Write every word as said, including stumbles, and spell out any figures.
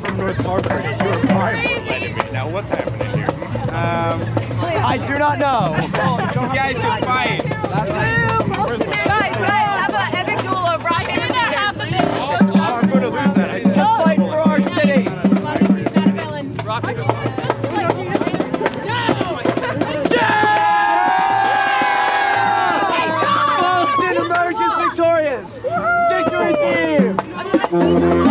from North Harford. You were fine for letting me. Now what's happening here? Um, I do not know. You guys should fight. Guys, guys, have an epic duel of rock paper scissors. Oh, I'm going to lose that. I just fight for our city. Rock paper. Fallston emerges victorious! Victory theme!